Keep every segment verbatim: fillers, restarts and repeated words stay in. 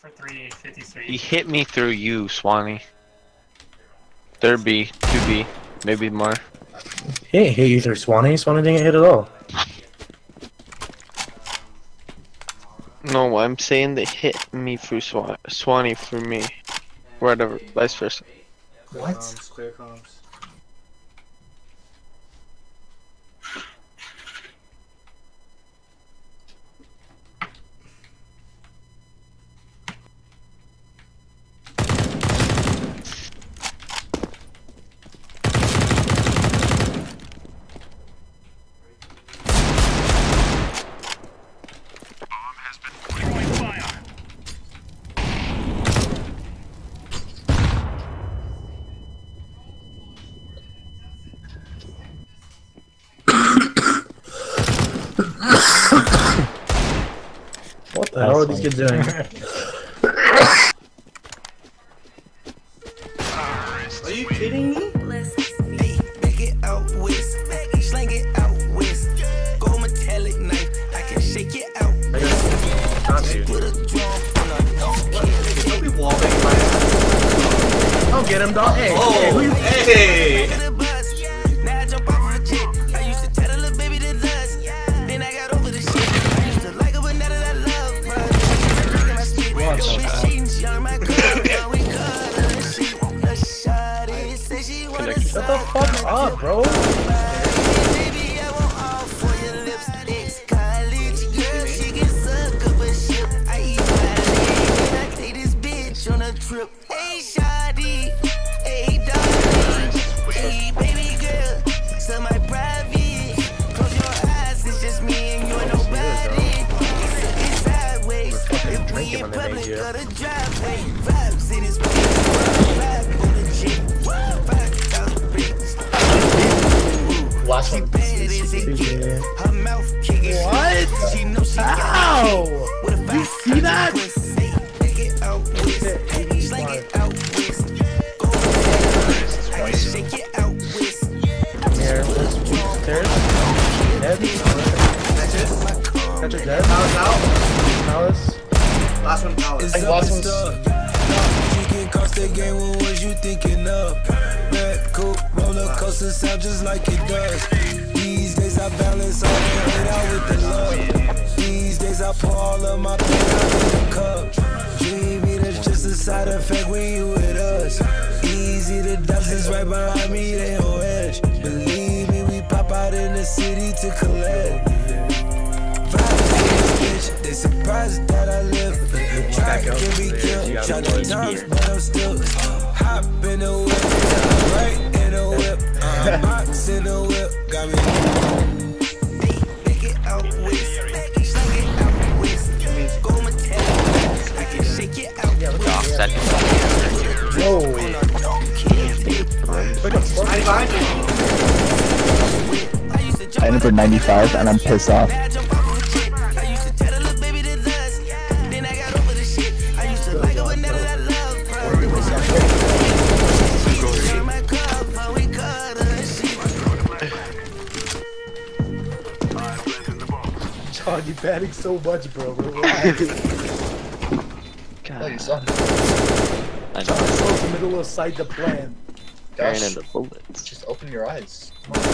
for three fifty-three. He hit me through you, Swanee. Third B, two B, maybe more. He ain't hit you through Swanee. Swanee didn't get hit at all. No, I'm saying they hit me through Swan Swanee through me. Whatever, vice versa. What? Comms, clear comms. What the hell are these kids doing? Are you kidding me? Hey, back it out west, slang it out west. Go metallic knife, I can shake it out west. Got you. Put a drum on a dog. Don't be wallbanging my ass. Oh, get him, dog. Hey, Oh, hey, who you- hey! Now I jump off a jet. I used to tell the little baby to lust. Then I got over the shit. I used to like her, but now that I love her. My spit, Watch go out. with cheating, she on my club. Now we cut her. She want a shot. It says she want a Shut the fuck up, bro. baby, I want all for your lips. Ex-college girl, she can suck up a ship. I eat my leg and I take this bitch on a trip. Hey, shawty, hey, darling, hey, baby girl, so my private. Close your eyes, it's just me and you and nobody. It's sideways, if we in public or the driveway. Vibes in this place, vibe on the jet, five thousand bricks. Last one. Bad as it get. Her mouth kicking. What? She knows she got Ow! What if I You see that? Take it out west. Slang it out west. Go ahead. I can shake it out west. Here, let's stairs. Dead. That's it. Catch it dead. Palace out. Palace. Last one, Palace. I think last one's. You can cost that game, what was you thinking of? Red coat, roller coaster sound just like it does. These days I balance all that hate out with the love. These days I pour all of my pain out in the cup. Dreamy, that's just a side effect when you with us. Easy, the dozens right behind me, they on edge. Believe me, we pop out in the city to collect. Vibes in this bitch, they surprised that I live. Try can be killed, try to times, but I'm still hop in the whip, right in the whip, uh, box in the whip, got me. Take it out west. Slang it out west. Go metallic. I can shake it out west. Offset. Whoa. Hiding behind you. I I entered ninety-five and I'm pissed off. God, you batting so much, bro. bro. God. Oh, you saw him. I So know. it's the middle of sight to plan. Carrying Gosh, in the bullets. just open your eyes.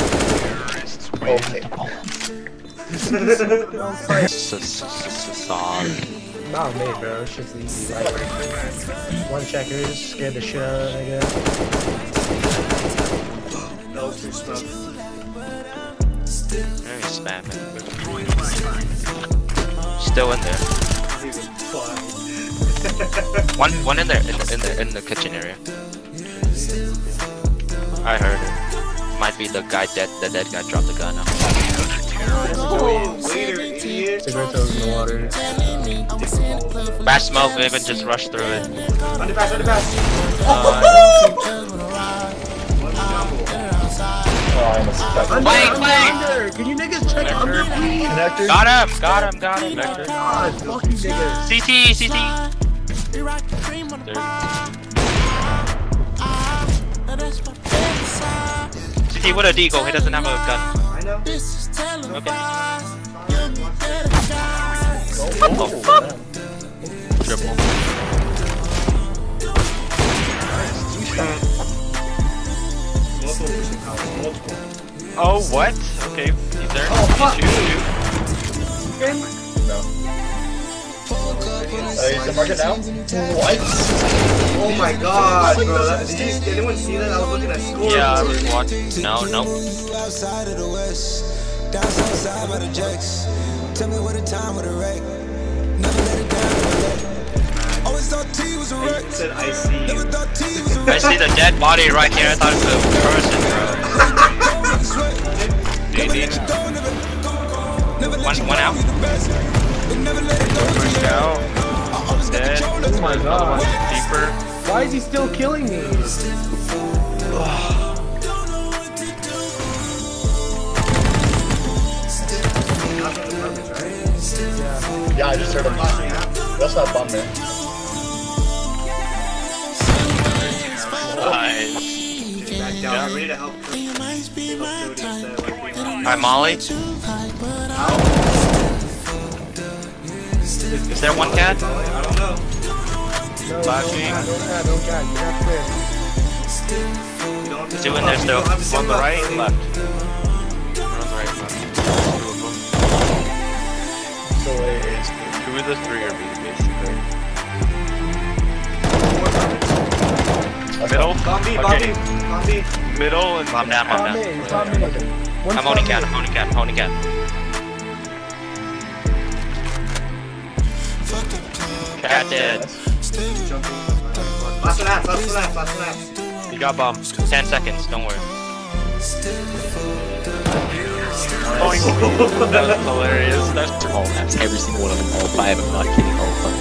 Okay. Song. Not me, bro. It's just easy. Like, one checkers, scared the shit out of it, I guess. That was too smoked. Very spamming. Still in there. He was fucked. One, one in there, in the, in the, in the kitchen area. I heard it. Might be the guy dead. The dead guy dropped the gun now. Waiter, idiot. Cigarette toes in the water. Bash smoke. We even just rushed through it. Underpass, underpass. Uh, Oh, I almost got Under, Wait, under, wait. under. Can you niggas check under, please? connector. got him. Got him. Got him. Vector. God, fuck you niggas. C T. C T. C T with a deagle. He doesn't have a gun. I know. Okay. Oh, Triple. Multiple pushing power. Multiple. Oh, what? Okay, he's there. Oh, fuck. Shoot, shoot. No. Uh, he's the market now? What? Oh my god, bro. That, did, you, did anyone see that? I was looking at scores. Yeah, I was watching. No, no. Outside of the west, down south by the jacks. Tell me what the time with a wreck. Never let it down. Always thought T was a wreck. It said I see Never you. thought T was a I wreck. see the dead body right here. I thought it was a person, bro. D D. One, one out. Pushed out. Dead. Oh my god. Deeper. Why is he still killing me? Yeah, I just heard him. That's not fun, man. Nice. Back down. Ready to help. help Hi, Molly. Is there one cat? I don't know. No, Flashing. no, no, no, no, God, you're not clear. You don't Two in there still. On the right and left. On the right and left. Two of them. So it's Two of the three are B, basically. Middle. Bomb B, bomb B, Okay. bomb B. Middle and Bomb down, bomb Bomb down. me, bomb me. One I'm owning bomb cat, me. I'm owning cat, I'm owning cat. Cat dead. Last one half, last one half, last one half. you got bomb. Ten seconds, don't worry. Oh, that was hilarious. That's all maps, every single one of them, all five, I'm not kidding, all five.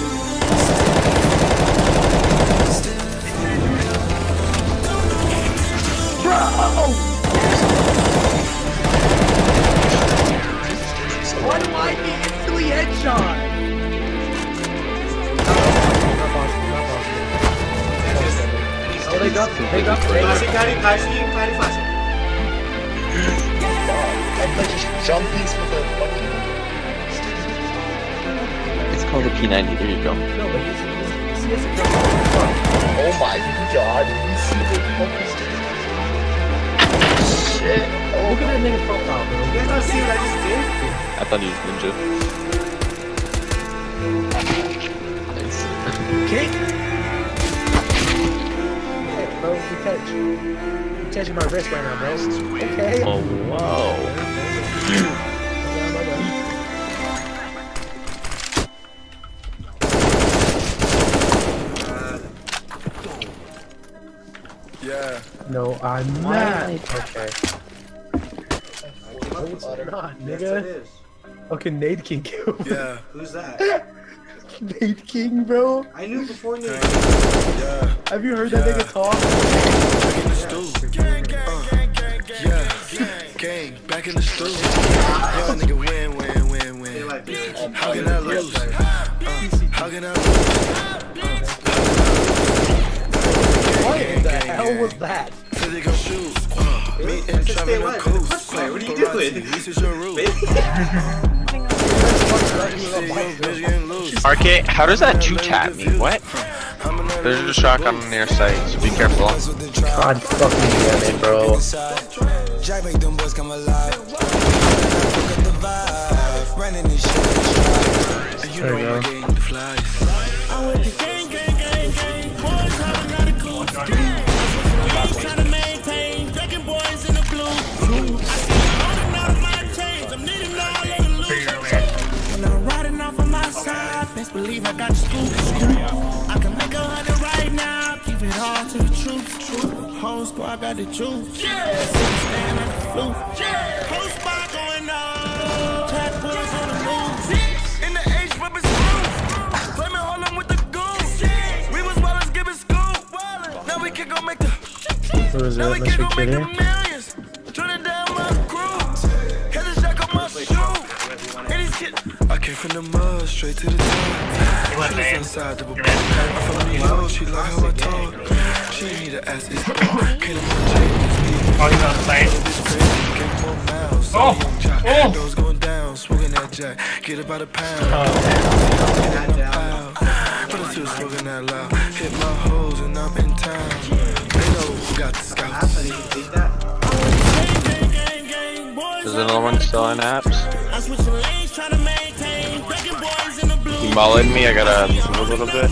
Why do I get instantly headshot? Oh, they got me, they got me. Flashing, Patty, flashing, Patty, flashing. I'm like just jumpies with a fucking. It's called a P ninety, there you go. No, but he's, he's, he has a jump. Oh my god, did you see the fucking shit? Oh, Look at that nigga's profile, bro. You guys not see what I just did? I thought he was ninja. Nice. Kick! Hey, bro, you catch. You catching my wrist right now, bro. Okay. Oh, wow. yeah. No, I'm not. Okay. No, it's not, Yes, it nigga. is. Okay, Nate King kill. Yeah. Who's that? Nate King, bro. I knew before Nate. Yeah. Have you heard that nigga talk? Yeah, gang, back in the stool. Young nigga win, win, win, They win. like this. How can I lose? Uh, how can I lose? What the hell was that? Till they go shoot. Uh, me and Just stay Travis alive. are cool. It's a player. What are you doing? This is your rule. Arcade, how does that two tap me? What? There's a shotgun on near site, so be careful. God fucking damn it, bro. Jack make them boys come alive. Look at the vibe. Running this shit. And you There know you my go. gang, the flies. I went to gang, gang, gang, gang. Boys hopping out of cool. Police trying to maintain. Dragon boys in the blue. I see you holding out of my chains. I'm needing all of the loot. When I'm riding off on my side, best believe I got the scoop. I can make a hundred right now. Keep it all to the truth. Whole squad got the juice. Yeah. Stand at the flute. Yeah. Whole squad going on. Tap bullets on the move. In the H, whipping screws. Play me Harlem with the goons. We was Wallace giving scoop. Now we can go make the. Who is Now it, we can Mister go make the Kitty? millions. Turn it down my crew. Had the jack on my shoe. And these kids. I came from the mud, straight to the top. She was outside the bar. I fell on the low, she like how I talk. She need to ask this boy. Can't Oh, he's on site. Oh, oh. Those going down, smoking that jack. Get about a pound. But I'm still smoking that loud. Hit my hoes and I'm in town. They know who got the scouts. Is another one still in apps? You mulleted me, I gotta move a little bit.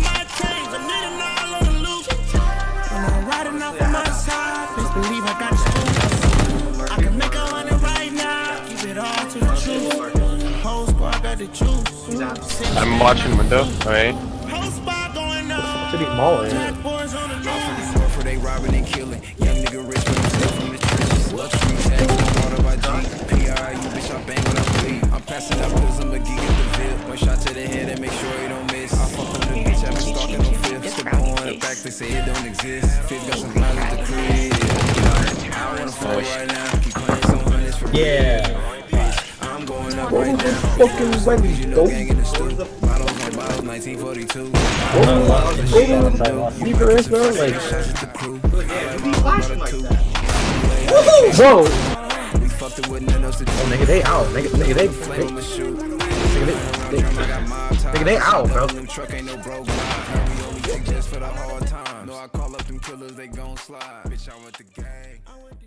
I'm watching window, alright? Should be mauling. For they robbing and killing. Young nigga rich with himself from the trenches. Luxury tax, water by G. P R I, you bitch, I bang when I bleed. I'm passing out pills, I'm a geek at the VIP. One shot to the head and make sure he don't miss. I fuck on the bitch, I've been stalking on fifth. It's the ball in the back, they say it don't exist. Fifth got some lines at the crib. I wanna fall right now. Keep playing some hundreds for Yeah. I'm going up right now. Fucking Wendy, You know, gang in the stool. Bottles on bottles, nineteen forty-two. Deeper is bro, like. Whoa! Oh, nigga, they out. Nigga, nigga, they. they nigga, they, they, nigga, they out, bro. Truck ain't no broke line. We only take just for the hard time. No, I call up them killers, they gon' slide. Bitch, I went the gang.